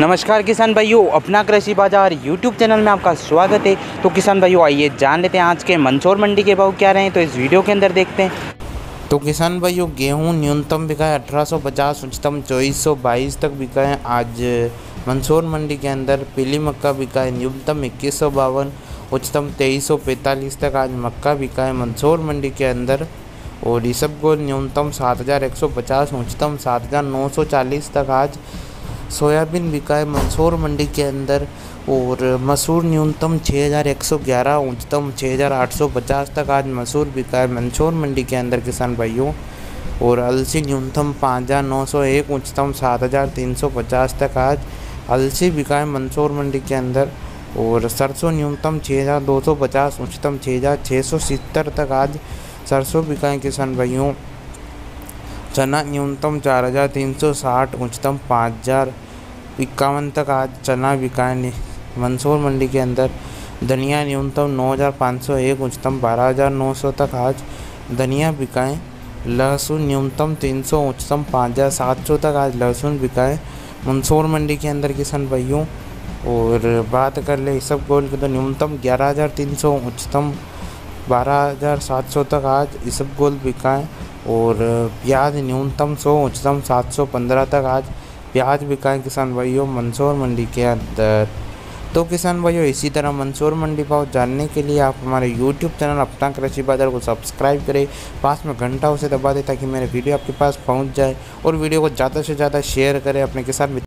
नमस्कार किसान भाइयों, अपना कृषि बाजार यूट्यूब चैनल में आपका स्वागत है। तो किसान भाइयों, आइए जान लेते हैं आज के मंदसौर मंडी के भाव क्या रहे हैं। तो इस वीडियो के अंदर देखते हैं। तो किसान भाइयों, गेहूं न्यूनतम बिका है 1850, उच्चतम 2422 तक बिका है आज मंदसौर मंडी के अंदर। पीली मक्का बिका है न्यूनतम 2152, उच्चतम 2345 तक आज मक्का बिका है मंदसौर मंडी के अंदर। और इसबगोल न्यूनतम 7150, उच्चतम 7940 तक आज सोयाबीन बिका है मंदसौर मंडी के अंदर। और मसूर न्यूनतम 6111, उच्चतम 6850 तक आज मसूर बिका है मंदसौर मंडी के अंदर किसान भाइयों। और अलसी न्यूनतम 5901, उच्चतम 7350 तक आज अलसी बिका है मंदसौर मंडी के अंदर। और सरसों न्यूनतम 6250, उच्चतम 6670 तक आज सरसों बिका है किसान भाइयों। चना न्यूनतम 4360, उच्चतम 5051 तक आज चना बिका है मंदसौर मंडी के अंदर। धनिया न्यूनतम 9501, उच्चतम 12900 तक आज धनिया बिका है। लहसुन न्यूनतम 300, उच्चतम 5700 तक आज लहसुन बिका है मंदसौर मंडी के अंदर किसान भाइयों। और बात कर ले इसबगोल की, तो न्यूनतम 11300, उच्चतम 12700 तक आज इसबगोल बिका है। और प्याज न्यूनतम 100, उच्चतम 715 तक आज प्याज बिका है किसान भाइयों मंदसौर मंडी के अंदर। तो किसान भाइयों, इसी तरह मंदसौर मंडी भाव जानने के लिए आप हमारे YouTube चैनल अपना कृषि बाजार को सब्सक्राइब करें, पास में घंटा उसे दबा दें ताकि मेरे वीडियो आपके पास पहुंच जाए। और वीडियो को ज़्यादा से ज़्यादा शेयर करें अपने किसान